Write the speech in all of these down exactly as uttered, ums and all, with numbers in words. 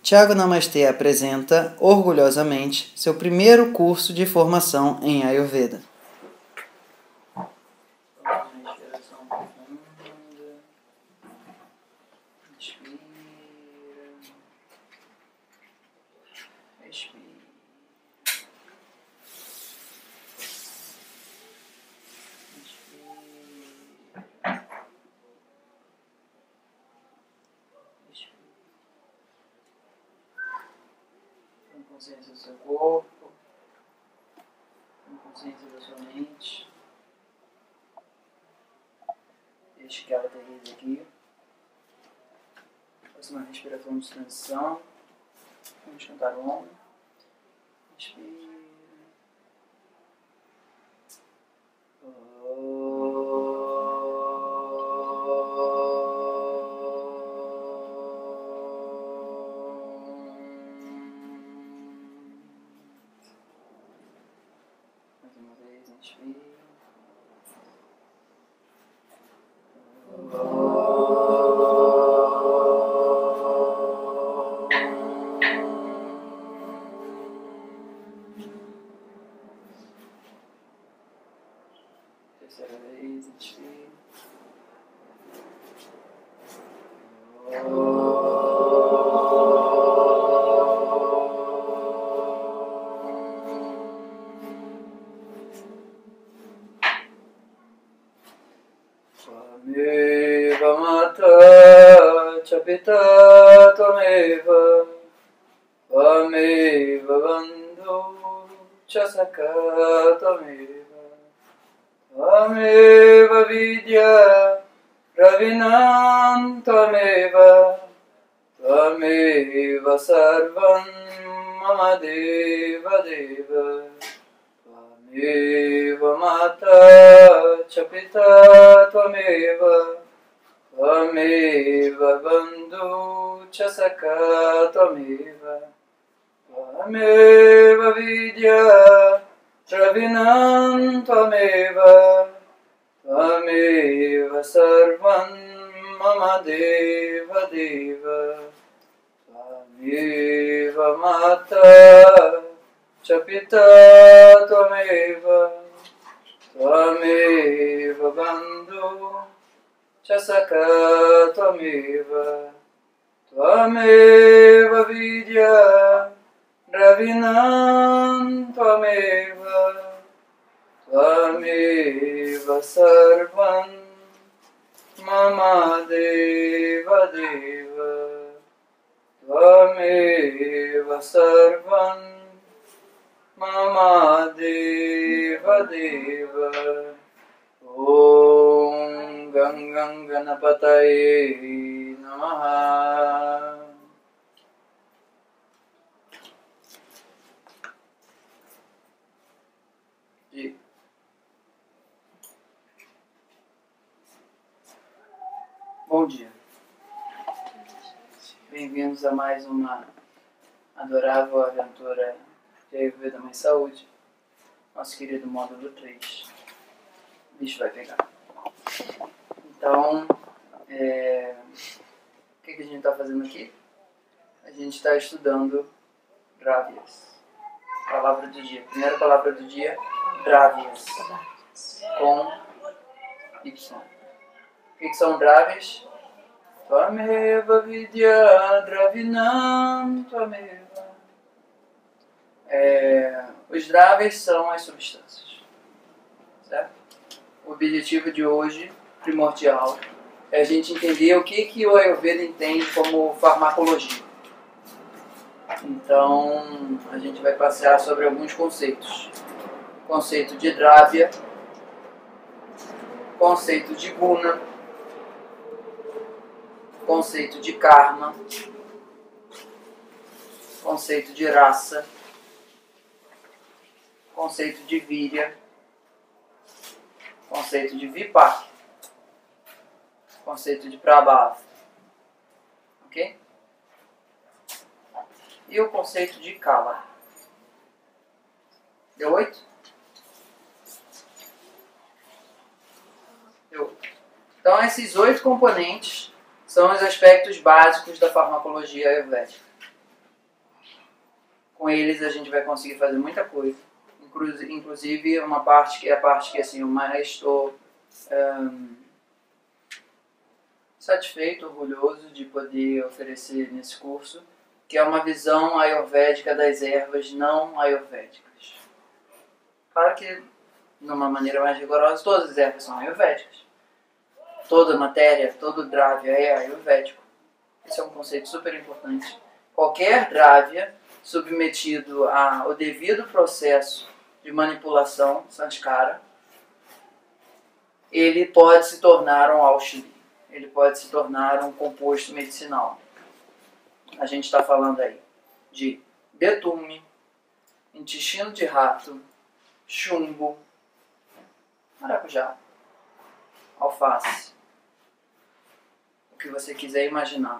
Tiago Namastê apresenta, orgulhosamente, seu primeiro curso de formação em Ayurveda. Respiração profunda. Inspira. Expira. Consciência do seu corpo, com consciência da sua mente. Deixe que ela aterrize aqui. Faça uma respiração de transição. Vamos cantar o Om. Inspira. Mais uma vez, inspira. Terceira vez, inspira. Tvameva mata cha pita tvameva, tvameva bandhu cha sakha tvameva, tvameva vidya ravinam tvameva, tvameva sarvam mama deva deva. Tvameva mata cha pita tvameva, tvameva bandhu cha sakha tvameva, tvameva vidya ravinam tvameva, tvameva sarvam mama deva deva. Tvameva mata cha pita tvameva, tvameva bandhu cha sakha tvameva, tvameva vidya ravinam tvameva, tvameva sarvam mama deva deva, tvameva sarvam mama deva deva. Om Gangam Ganapataye Namaha. E bom dia. Bem-vindos a mais uma adorável aventura de Ayurveda Mais Saúde, nosso querido módulo três. O bicho vai pegar. Então, é... o que, que a gente está fazendo aqui? A gente está estudando Dravyas. Palavra do dia. Primeira palavra do dia, Dravyas. Com Y. O que, que são Dravyas? Tvameva vidya dravinam tvameva. É, os Dravyas são as substâncias, certo? O objetivo de hoje, primordial, é a gente entender o que, que o Ayurveda entende como farmacologia. Então, a gente vai passear sobre alguns conceitos. Conceito de Dravya, conceito de Guna, conceito de Karma, conceito de Rasa, conceito de Virya, conceito de Vipaka, conceito de Prabhava, ok? E o conceito de Kala. Deu oito? Deu oito. Então, esses oito componentes são os aspectos básicos da farmacologia ayurvédica. com eles a gente vai conseguir fazer muita coisa. Inclusive uma parte que é a parte que assim, eu mais estou um, satisfeito, orgulhoso de poder oferecer nesse curso, que é uma visão ayurvédica das ervas não ayurvédicas. Claro que, de uma maneira mais rigorosa, todas as ervas são ayurvédicas. Toda matéria, todo dravya é ayurvédico. Esse é um conceito super importante. Qualquer dravya submetido ao devido processo de manipulação, sanskara, ele pode se tornar um aushadhi. Ele pode se tornar um composto medicinal. A gente está falando aí de betume, intestino de rato, chumbo, maracujá, alface, o que você quiser imaginar.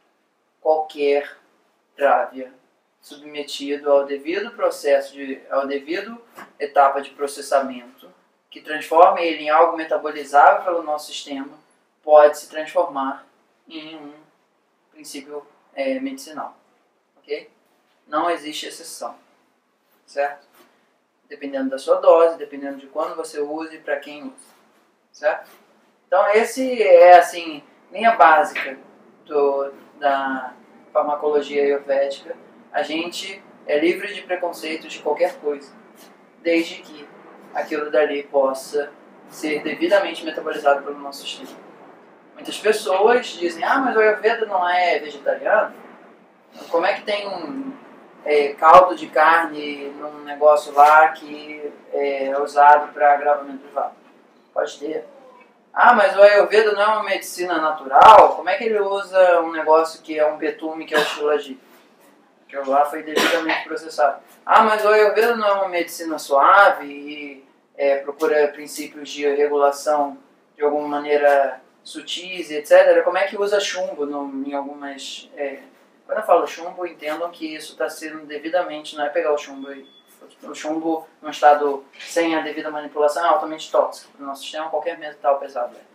Qualquer dravya submetido ao devido processo, de, ao devido etapa de processamento, que transforma ele em algo metabolizável pelo nosso sistema, pode se transformar em um princípio é, medicinal. Ok? Não existe exceção. Certo? Dependendo da sua dose, dependendo de quando você usa e para quem usa. Certo? Então esse é assim, linha básica do, da farmacologia ayurvédica. A gente é livre de preconceitos de qualquer coisa, desde que aquilo dali possa ser devidamente metabolizado pelo nosso sistema. Muitas pessoas dizem, ah, mas o Ayurveda não é vegetariano? Como é que tem um é, caldo de carne num negócio lá que é usado para agravamento de vata? Pode ter. Ah, mas o Ayurveda não é uma medicina natural? Como é que ele usa um negócio que é um betume, que é o shilajit? Que lá foi devidamente processado. Ah, mas o Ayurveda não é uma medicina suave e é, procura princípios de regulação de alguma maneira sutis, etcétera. Como é que usa chumbo no, em algumas... É, quando eu falo chumbo, entendam que isso está sendo devidamente... Não é pegar o chumbo aí. O chumbo, num estado sem a devida manipulação, é altamente tóxico para o nosso sistema, qualquer metal pesado é.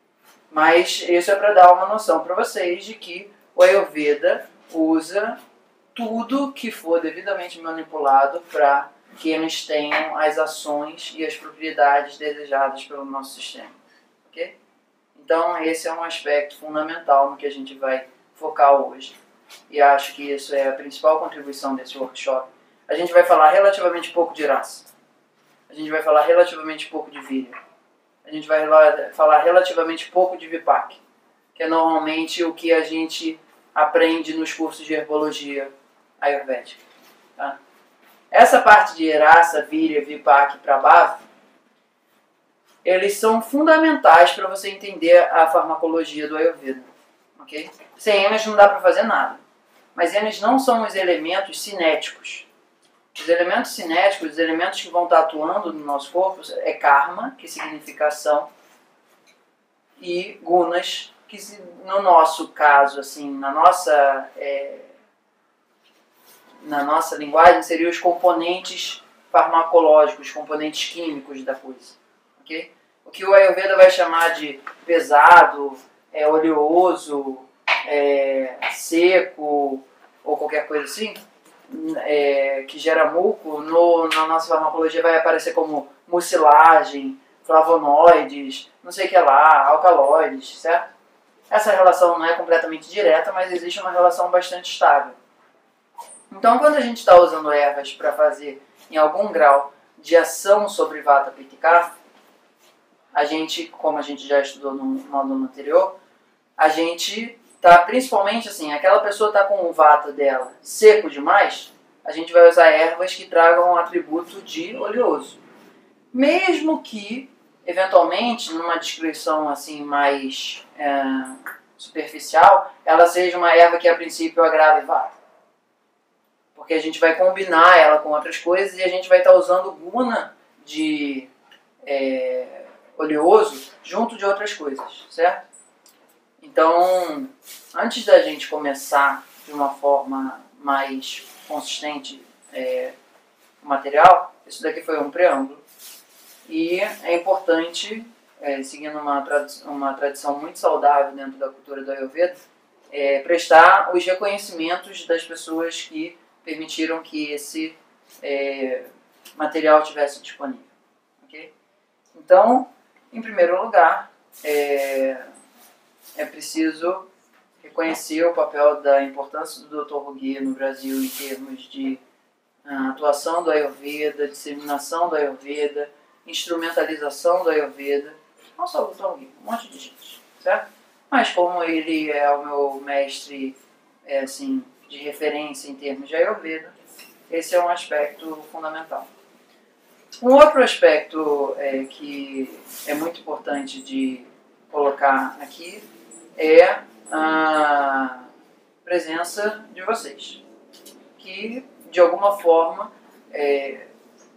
Mas isso é para dar uma noção para vocês de que o Ayurveda usa tudo que for devidamente manipulado para que eles tenham as ações e as propriedades desejadas pelo nosso sistema. Ok? Então esse é um aspecto fundamental no que a gente vai focar hoje. E acho que isso é a principal contribuição desse workshop. A gente vai falar relativamente pouco de raça. A gente vai falar relativamente pouco de virya. A gente vai falar relativamente pouco de vipak, que é normalmente o que a gente aprende nos cursos de herbologia ayurvédica. Tá? Essa parte de raça, virya, vipak e prabhava, eles são fundamentais para você entender a farmacologia do Ayurveda. Okay? Sem eles não dá para fazer nada. Mas eles não são os elementos cinéticos. Os elementos cinéticos, os elementos que vão estar atuando no nosso corpo, é karma, que significa ação, e gunas, que no nosso caso, assim, na nossa, é, na nossa linguagem, seriam os componentes farmacológicos, os componentes químicos da coisa. Okay? O que o Ayurveda vai chamar de pesado, é, oleoso, é, seco, ou qualquer coisa assim, É, que gera muco, no, na nossa farmacologia vai aparecer como mucilagem, flavonoides, não sei o que lá, alcaloides, certo? Essa relação não é completamente direta, mas existe uma relação bastante estável. Então, quando a gente está usando ervas para fazer, em algum grau, de ação sobre Vata Pitta e Kapha, a gente, como a gente já estudou no módulo anterior, a gente... Tá, principalmente assim, aquela pessoa está com o vata dela seco demais, a gente vai usar ervas que tragam um atributo de oleoso. Mesmo que, eventualmente, numa descrição assim mais é, superficial, ela seja uma erva que a princípio agrave vata. Porque a gente vai combinar ela com outras coisas e a gente vai estar tá usando guna de é, oleoso junto de outras coisas, certo? Então, antes da gente começar de uma forma mais consistente é, o material, isso daqui foi um preâmbulo. E é importante, é, seguindo uma, tradi uma tradição muito saudável dentro da cultura do Ayurveda, é, prestar os reconhecimentos das pessoas que permitiram que esse é, material estivesse disponível. Okay? Então, em primeiro lugar, é, é preciso reconhecer o papel da importância do doutor Roguet no Brasil em termos de uh, atuação do Ayurveda, disseminação do Ayurveda, instrumentalização do Ayurveda. Não só o doutor Roguet, um monte de gente, certo? Mas como ele é o meu mestre é, assim, de referência em termos de Ayurveda, esse é um aspecto fundamental. Um outro aspecto é, que é muito importante de colocar aqui é a presença de vocês, que de alguma forma é,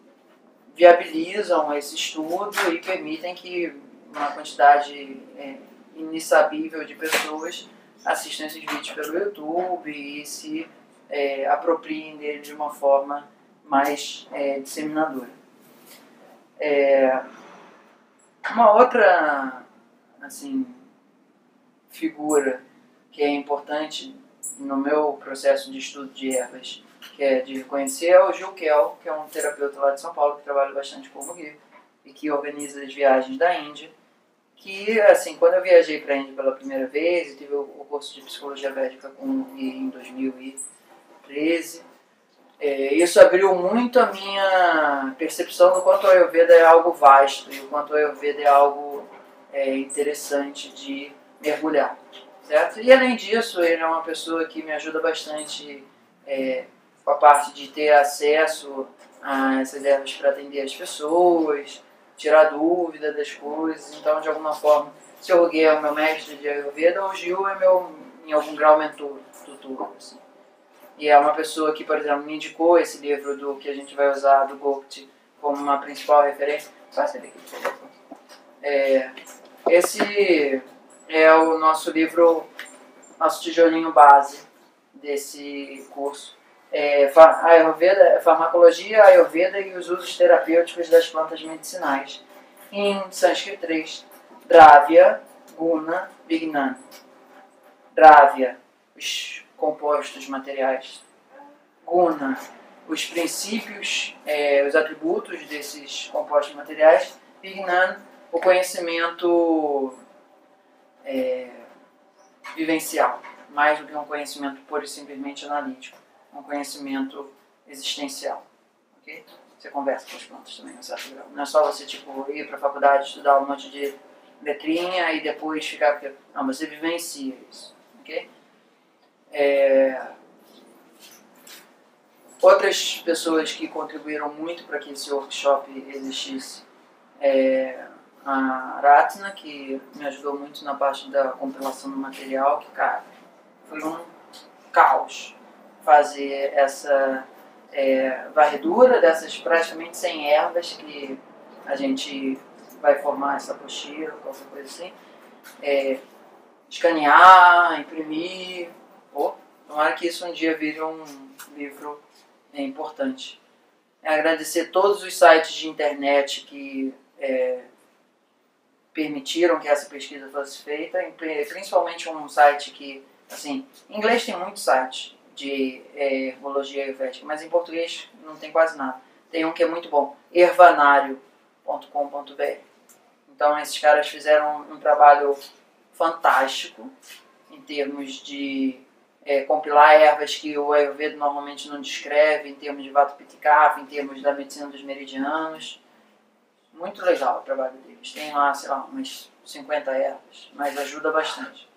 viabilizam esse estudo e permitem que uma quantidade é, inissabível de pessoas assistam esses vídeos pelo YouTube e se é, apropriem dele de uma forma mais é, disseminadora. É, uma outra assim, figura que é importante no meu processo de estudo de ervas, que é de conhecer, é o Gil Kell, que é um terapeuta lá de São Paulo, que trabalha bastante com o Roguet e que organiza as viagens da Índia. Que, assim, quando eu viajei para a Índia pela primeira vez, eu tive o, o curso de Psicologia Védica com o Roguet em dois mil e treze, é, isso abriu muito a minha percepção do quanto o Ayurveda é algo vasto e o quanto o Ayurveda é algo é, interessante de mergulhar, certo? E além disso, ele é uma pessoa que me ajuda bastante é, com a parte de ter acesso a essas ervas para atender as pessoas, tirar dúvida das coisas. Então, de alguma forma, se o Roguet é o meu mestre de Ayurveda, o Gil é meu, em algum grau, mentor, tutor, assim. E é uma pessoa que, por exemplo, me indicou esse livro do que a gente vai usar, do Gopti, como uma principal referência. Só esse aqui, por favor. É, esse é o nosso livro, nosso tijolinho base desse curso. É, Ayurveda, Farmacologia, Ayurveda e os usos terapêuticos das plantas medicinais. Em sânscrito três, Dravya, Guna, Vignan. Dravya, os compostos materiais. Guna, os princípios, é, os atributos desses compostos materiais. Vignan, o conhecimento é, vivencial, mais do que um conhecimento pura e simplesmente analítico, um conhecimento existencial. Okay? Você conversa com as plantas também, no certo grau. Não é só você tipo, ir para a faculdade, estudar um monte de letrinha e depois ficar... Não, você vivencia isso. Okay? É... Outras pessoas que contribuíram muito para que esse workshop existisse é a Ratna, que me ajudou muito na parte da compilação do material, que, cara, foi um caos fazer essa é, varredura dessas praticamente cem ervas que a gente vai formar essa apostila, qualquer coisa assim. É, escanear, imprimir. Pô, tomara que isso um dia vire um livro é, importante. É agradecer todos os sites de internet que é, permitiram que essa pesquisa fosse feita, principalmente um site que, assim, em inglês tem muitos sites de é, herbologia ayurvédica, mas em português não tem quase nada. Tem um que é muito bom, ervanário ponto com ponto b r. Então esses caras fizeram um, um trabalho fantástico em termos de é, compilar ervas que o Ayurveda normalmente não descreve, em termos de Vata Pitta Kapha, em termos da medicina dos meridianos. Muito legal o trabalho deles. Tem lá, sei lá, umas cinquenta ervas, mas ajuda bastante.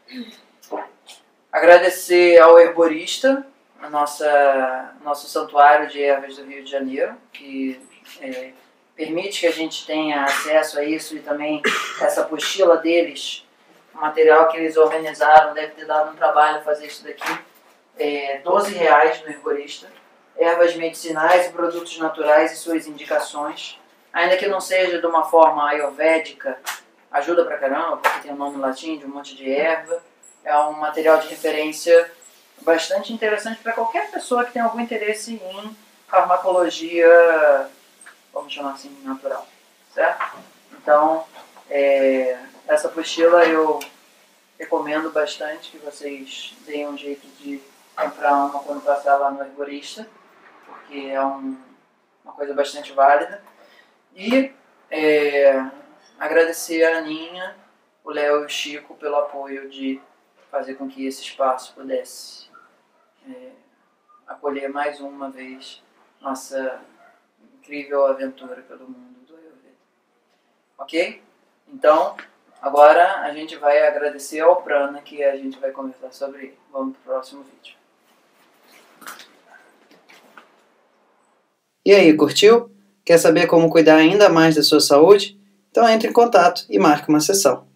Agradecer ao herborista, a nossa, nosso santuário de ervas do Rio de Janeiro, que é, permite que a gente tenha acesso a isso, e também essa apostila deles, o material que eles organizaram, deve ter dado um trabalho fazer isso daqui. É, doze reais no herborista. Ervas medicinais e produtos naturais e suas indicações. Ainda que não seja de uma forma ayurvédica, ajuda pra caramba, porque tem o um nome latim de um monte de erva. É um material de referência bastante interessante para qualquer pessoa que tenha algum interesse em farmacologia, vamos chamar assim, natural, certo? Então, é, essa apostila eu recomendo bastante que vocês deem um jeito de comprar uma quando passar lá no herborista. porque é um, uma coisa bastante válida. E é, agradecer a Aninha, o Léo e o Chico pelo apoio de fazer com que esse espaço pudesse é, acolher mais uma vez nossa incrível aventura pelo mundo do Ayurveda. Ok? Então, agora a gente vai agradecer ao Prana, que a gente vai conversar sobre ele. Vamos para o próximo vídeo. E aí, curtiu? Quer saber como cuidar ainda mais da sua saúde? Então entre em contato e marque uma sessão.